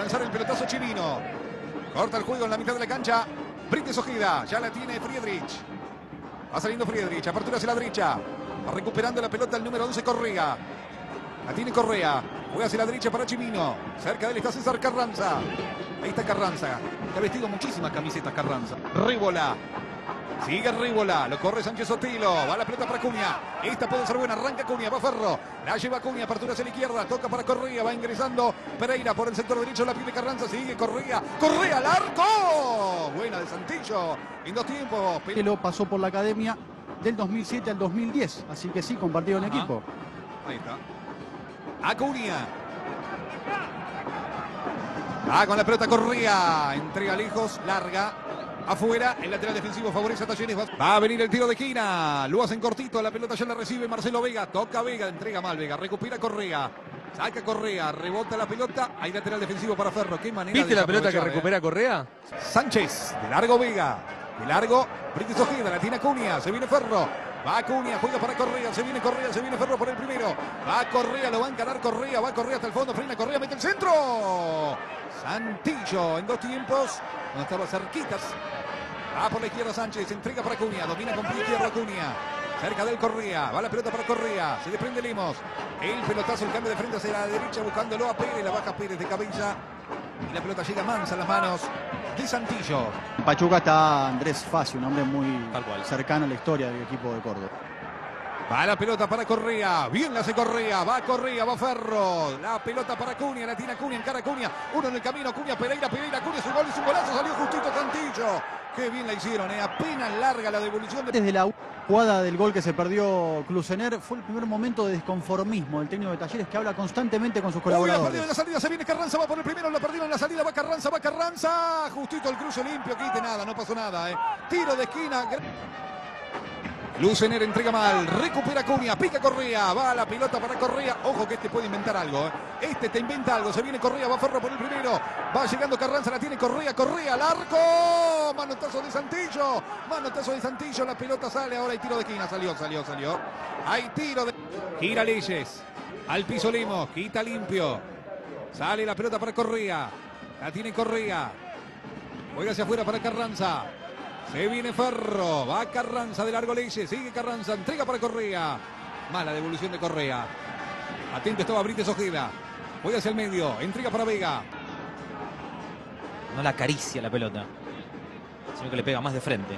lanzar el pelotazo Chimino. Corta el juego en la mitad de la cancha. Brites Ojeda. Ya la tiene Friedrich. Va saliendo Friedrich. Apertura hacia la derecha. Va recuperando la pelota el número 11 Correa. La tiene Correa. Juega hacia la derecha para Chimino. Cerca de él está César Carranza. Ahí está Carranza. Que ha vestido muchísimas camisetas Carranza. Ríbola. Sigue Ríbola, lo corre Sánchez Sotelo, va la pelota para Cunha, esta puede ser buena, arranca Cunha, va Ferro, la lleva Cunha, apertura hacia la izquierda, toca para Correa, va ingresando Pereira por el sector derecho, la pide Carranza, sigue Correa, Correa al arco, buena de Santillo, en 2 tiempos. Lo pasó por la academia del 2007 al 2010, así que sí, compartieron equipo. Ahí está. Acuña. Con la pelota Correa, entrega lejos, larga. Afuera, el lateral defensivo favorece a Talleres. Va a venir el tiro de esquina. Lo hacen cortito. La pelota ya la recibe Marcelo Vega. Toca Vega, entrega mal Vega. Recupera Correa. Saca Correa. Rebota la pelota. Hay lateral defensivo para Ferro. Qué manera. ¿Viste la pelota que recupera Correa? Sánchez. De largo Vega. De largo. Brites Ojeda. La tiene Acuña. Se viene Ferro. Va Acuña. Juega para Correa. Se viene Correa. Se viene Ferro por el primero. Va Correa. Lo va a encarar Correa. Va Correa hasta el fondo. Frena Correa. Mete el centro. Santillo en 2 tiempos. No estaba cerquitas. Va por la izquierda Sánchez, entrega para Acuña, domina con pie izquierdo Acuña. Cerca del Correa, va la pelota para Correa, se desprende Lemos. El pelotazo, el cambio de frente hacia la derecha, buscándolo a Pérez, la baja Pérez de cabeza. Y la pelota llega mansa a las manos de Santillo. Pachuca está Andrés Facio, un hombre muy cercano a la historia del equipo de Córdoba. Va la pelota para Correa, bien la hace Correa, va Ferro, la pelota para Acuña, la tiene Acuña, encara Acuña, uno en el camino, Acuña, Pereira, Acuña, su gol es un golazo, salió justito Santillo. Qué bien la hicieron, apenas larga la devolución. Desde la jugada del gol que se perdió Clusener, fue el primer momento de desconformismo del técnico de Talleres, que habla constantemente con sus colaboradores. La perdió en la salida, se viene Carranza, va por el primero, la perdieron en la salida, va Carranza, justito el cruce limpio, quite nada, no pasó nada, tiro de esquina. Clusener entrega mal, recupera Acuña, pica Correa, va la pelota para Correa, ojo que este puede inventar algo, este te inventa algo, se viene Correa, va Ferro por el primero, va llegando Carranza, la tiene Correa al arco, manotazo de Santillo, la pelota sale, ahora hay tiro de esquina, salió, hay tiro de... Gira Leyes, al piso Lemos, quita limpio, sale la pelota para Correa, la tiene Correa, juega hacia afuera para Carranza. Se viene Ferro, va Carranza de largo Leyes, sigue Carranza, entrega para Correa. Mala devolución de Correa. Atento estaba Brites Ojeda. Juega hacia el medio, entrega para Vega. No la acaricia la pelota, sino que le pega más de frente.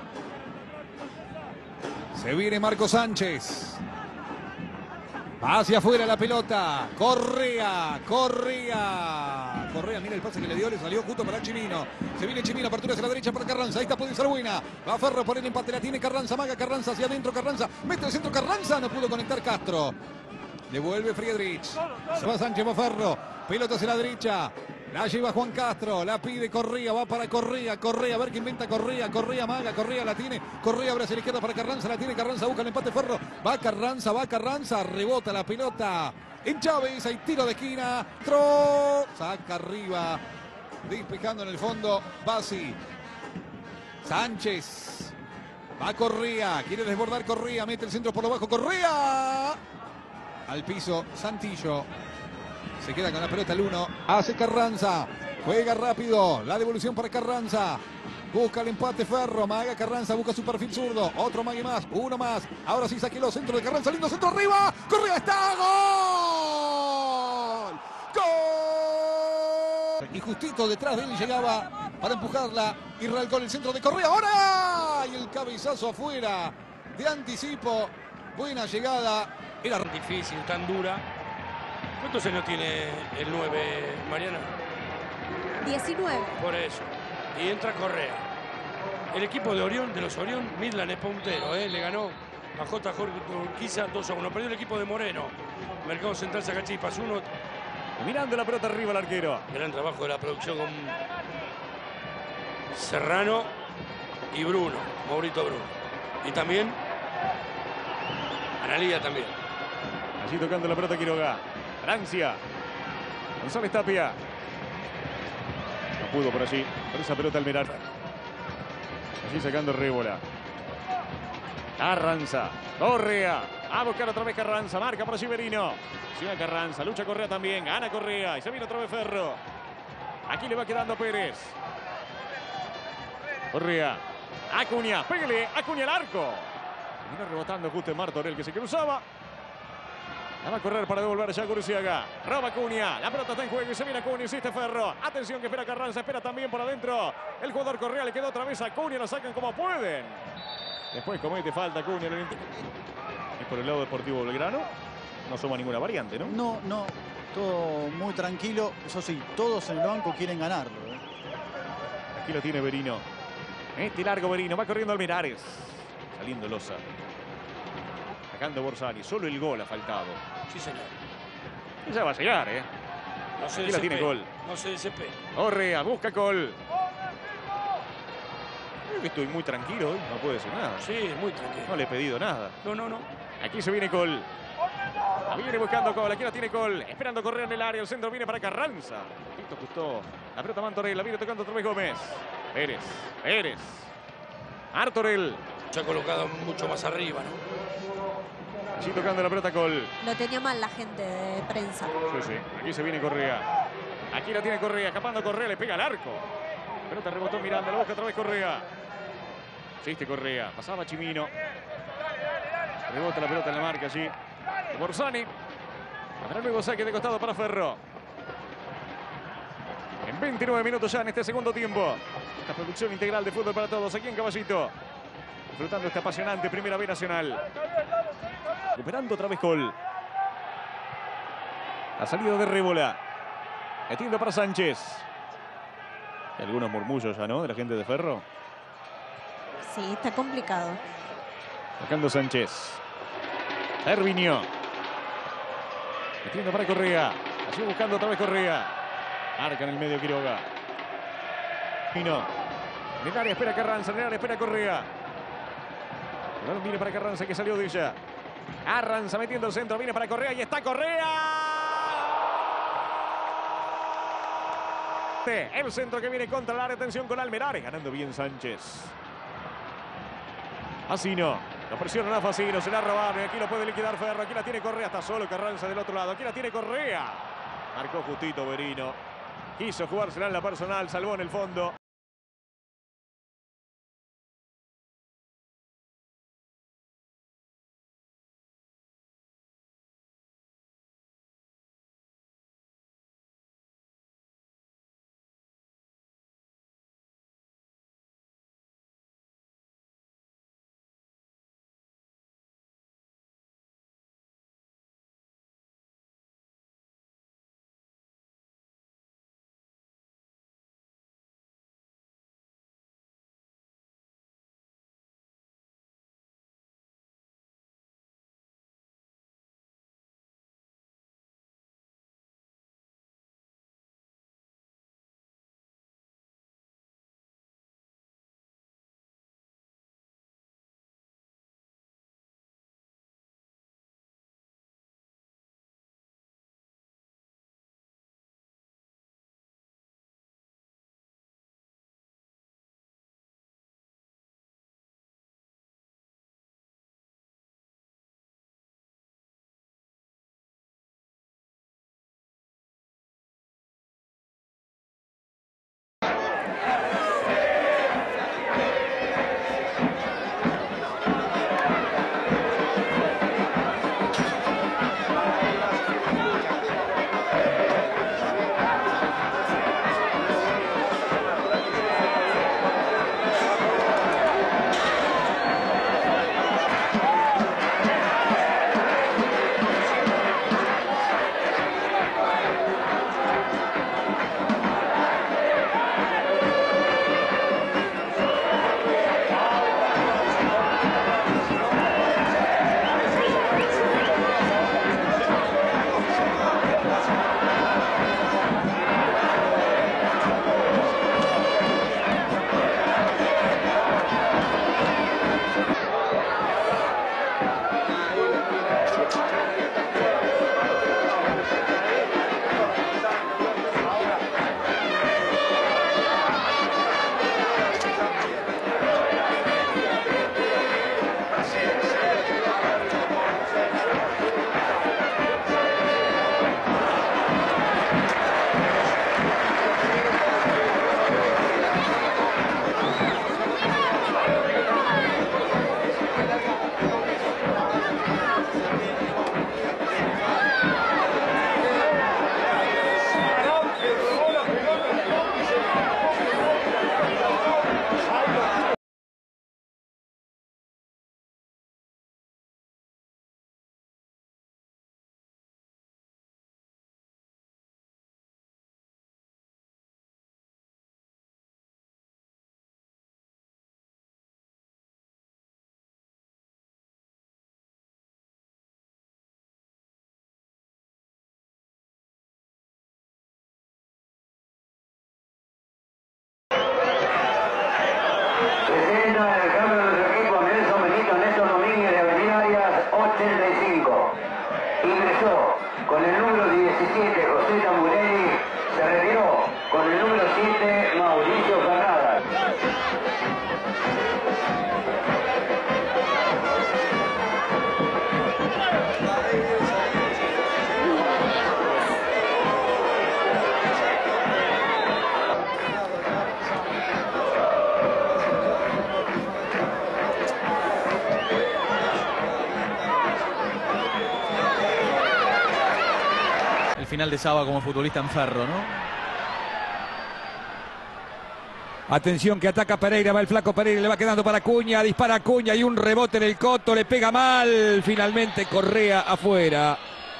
Se viene Marco Sánchez. Hacia afuera la pelota. Correa, mira el pase que le dio, le salió justo para Chimino. Se viene Chimino, apertura hacia la derecha para Carranza. Esta puede ser buena. Va Ferro por el empate, la tiene Carranza, maga Carranza hacia adentro, Carranza. Mete el centro Carranza, no pudo conectar Castro. Devuelve Friedrich. Se va Sánchez, va Ferro. Pelota hacia la derecha. La lleva Juan Castro, la pide Correa, va para Correa, a ver qué inventa Correa, maga, Correa la tiene, Correa abre hacia la izquierda para Carranza, la tiene Carranza, busca el empate Ferro, va Carranza, rebota la pelota en Chávez, hay tiro de esquina, saca arriba, despejando en el fondo, Bassi, Sánchez, va Correa, quiere desbordar Correa, mete el centro por lo bajo, Correa, al piso, Santillo. Se queda con la pelota el 1. Hace Carranza. Juega rápido. La devolución para Carranza. Busca el empate Ferro. Maga Carranza. Busca su perfil zurdo. Otro mague más. Uno más. Ahora sí saque los centros de Carranza. Lindo centro arriba. Correa está. ¡Gol! ¡Gol! Y justito detrás de él llegaba para empujarla. Israel con el centro de Correa. ¡Ahora! Y el cabezazo afuera. De anticipo. Buena llegada. Era difícil, tan dura. ¿Cuántos años tiene el 9, Mariana? 19. Por eso. Y entra Correa. El equipo de Orión, de los Orión, Midland es puntero, le ganó a JJ Urquiza 2-1. Perdió el equipo de Moreno. Mercado Central Sacachipas 1. Mirando la pelota arriba el arquero. Gran trabajo de la producción con Serrano y Bruno, Maurito Bruno. Y también Analía también. Allí tocando la pelota Quiroga. Francia. González Tapia. No pudo por allí. Por esa pelota Almerar. Allí sacando Rébola. Carranza. Correa. A buscar otra vez Carranza. Marca para Giverino. Llega Carranza. Lucha Correa también. Gana Correa. Y se viene otra vez Ferro. Aquí le va quedando Pérez. Correa. Acuña. Pégale. Acuña al arco. Terminó rebotando justo en Martorell que se cruzaba. La va a correr para devolver ya Guruziaga. Roba Acuña. La pelota está en juego y se viene Acuña. Insiste Ferro. Atención que espera Carranza. Espera también por adentro. El jugador Correa le quedó otra vez a Acuña. Lo sacan como pueden. Después comete falta Acuña. Y por el lado Deportivo Belgrano no suma ninguna variante, ¿no? No, no. Todo muy tranquilo. Eso sí, todos en el banco quieren ganarlo. Aquí lo tiene Berino. Este largo Berino. Va corriendo Almerares. Saliendo Loza. Sacando Borsani. Solo el gol ha faltado. Sí, señor. Ya va a llegar, ¿eh? No se Aquí la tiene Gol. No se desespera. Correa, busca Gol. Creo que estoy muy tranquilo hoy. No puedo decir nada. Sí, muy tranquilo. No le he pedido nada. No. Aquí se viene Gol. Viene buscando Gol. Aquí la tiene Gol. Esperando Correa en el área. El centro viene para Carranza. Listo, Custó. La pelota Martorell. La viene tocando otra vez Gómez. Pérez. Martorell. Se ha colocado mucho más arriba, ¿no? Allí tocando la pelota Gol. Lo tenía mal la gente de prensa. Sí. Aquí se viene Correa. Aquí la tiene Correa. Escapando Correa. Le pega al arco. Pelota rebotó Miranda. La busca otra vez Correa. Asiste Correa. Pasaba Chimino. Rebota la pelota en la marca allí. Borsani. Habrá luego saque de costado para Ferro. En 29 minutos ya en este segundo tiempo. Esta producción integral de fútbol para todos aquí en Caballito. Disfrutando esta apasionante Primera B Nacional. Recuperando otra vez Gol. La salida de Rébola. Metiendo para Sánchez. Hay algunos murmullos ya, ¿no? De la gente de Ferro. Sí, está complicado. Sacando Sánchez. Hervinio. Metiendo para Correa. Allí buscando otra vez Correa. Marca en el medio Quiroga. Pino. En el área espera Carranza. En el área espera Correa. El balón viene para Carranza que salió de ella. Carranza metiendo el centro. Viene para Correa y está Correa. El centro que viene contra el área. Atención con Almerares. Ganando bien Sánchez. Facino. Lo presionan a Facino. Se la robaron. Y aquí lo puede liquidar Ferro. Aquí la tiene Correa. Está solo Carranza del otro lado. Aquí la tiene Correa. Marcó justito Berino. Quiso jugársela en la personal. Salvó en el fondo. final de Saba como futbolista en Ferro, ¿no? Atención que ataca Pereira, va el flaco Pereira, le va quedando para Acuña, dispara Acuña y un rebote en el coto, le pega mal, finalmente Correa afuera.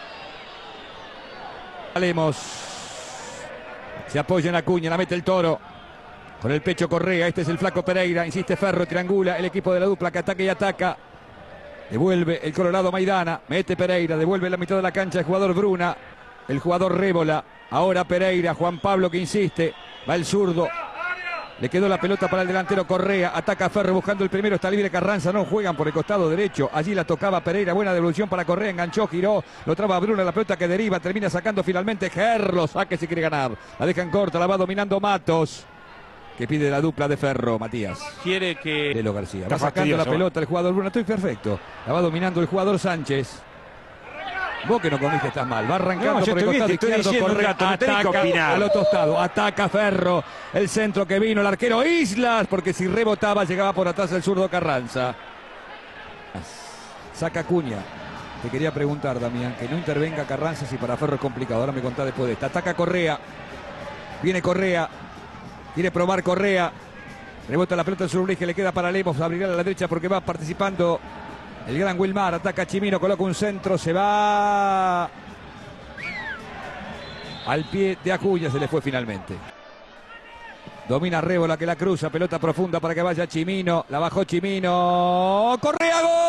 Lemos se apoya en Acuña, la mete el Toro, con el pecho Correa, este es el flaco Pereira, insiste Ferro, triangula, el equipo de la dupla que ataca y ataca. Devuelve el Colorado Maidana, mete Pereira, devuelve la mitad de la cancha el jugador Bruna, el jugador Rébola, ahora Pereira, Juan Pablo que insiste, va el zurdo. Le quedó la pelota para el delantero Correa. Ataca a Ferro buscando el primero. Está libre Carranza. No juegan por el costado derecho. Allí la tocaba Pereira. Buena devolución para Correa. Enganchó, giró. Lo traba Bruna. La pelota que deriva. Termina sacando finalmente Gerlo. Saque si quiere ganar. La dejan corta. La va dominando Matos. Que pide la dupla de Ferro. Matías. Quiere que... Lelo García. Va sacando la pelota el jugador Bruna. Estoy perfecto. La va dominando el jugador Sánchez. Vos que no comiste estás mal. Va arrancando por el costado izquierdo. Correa ataca al otro costado. Ataca Ferro. El centro que vino el arquero Islas. Porque si rebotaba llegaba por atrás el zurdo Carranza. Saca Acuña. Te quería preguntar, Damián, que no intervenga Carranza si para Ferro es complicado. Ahora me contás después de esta. Ataca Correa. Viene Correa. Quiere probar Correa. Rebota la pelota del Zurbrich que le queda para Lemos. Abrirá a la derecha porque va participando el gran Wilmar. Ataca Chimino, coloca un centro, se va al pie de Acuña, se le fue finalmente. Domina Rébola que la cruza, pelota profunda para que vaya Chimino, la bajó Chimino, Correa, gol.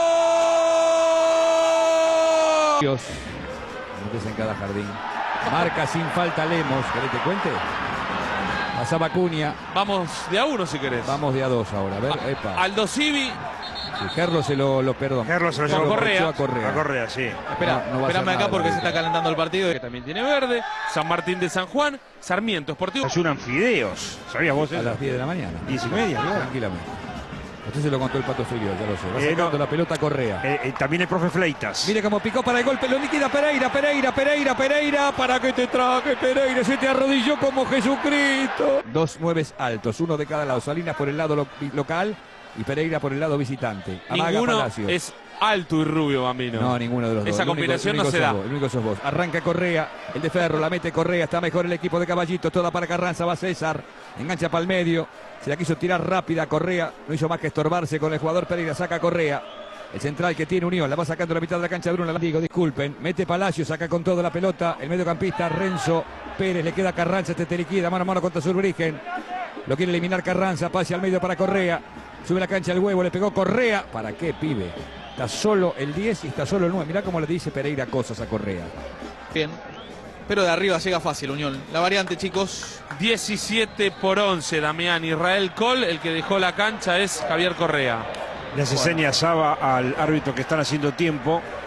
Dios, no en cada jardín. Marca sin falta Lemos, ¿querés te cuente? Pasaba Acuña. Vamos de a uno si querés. Vamos de a dos ahora, a ver, epa. Aldo Civi. Gerlo se lo perdona. Gerlo se lo llevó a Correa, sí. Espera, no espérame acá porque nada, se está calentando el partido, que también tiene verde. San Martín de San Juan, Sarmiento Sportivo. Ayunan fideos. ¿Sabías vos eso? A las 10 de la mañana. 10:30, claro. Tranquilamente. Usted se lo contó el Pato Figueroa, ya lo sé. Va sacando la pelota Correa. También el profe Fleitas. Mire cómo picó para el golpe, lo liquida Pereira. Para que te traje, Pereira. Se te arrodilló como Jesucristo. Dos 9 altos, uno de cada lado. Salinas por el lado local y Pereira por el lado visitante. Amaga Ninguno Palacios. es alto y rubio, Bambino. No, ninguno de los dos. Esa combinación no se da. El único sos vos. Arranca Correa, el de Ferro, la mete Correa. Está mejor el equipo de Caballitos. Toda para Carranza, va César. Engancha para el medio. Se la quiso tirar rápida Correa. No hizo más que estorbarse con el jugador Pereira. Saca Correa. El central que tiene Unión. La va sacando la mitad de la cancha de Bruno. La digo, disculpen. Mete Palacio, saca con toda la pelota. El mediocampista Renzo Pérez. Le queda Carranza. Este te liquida mano a mano contra Zurbrigen. Lo quiere eliminar Carranza. Pase al medio para Correa. Sube la cancha el huevo. Le pegó Correa. ¿Para qué, pibe? Está solo el 10 y está solo el 9. Mirá cómo le dice Pereira cosas a Correa. Bien. Pero de arriba llega fácil Unión. La variante, chicos. 17-11, Damián. Israel Col, el que dejó la cancha es Javier Correa. Le hace señas Saba al árbitro que están haciendo tiempo.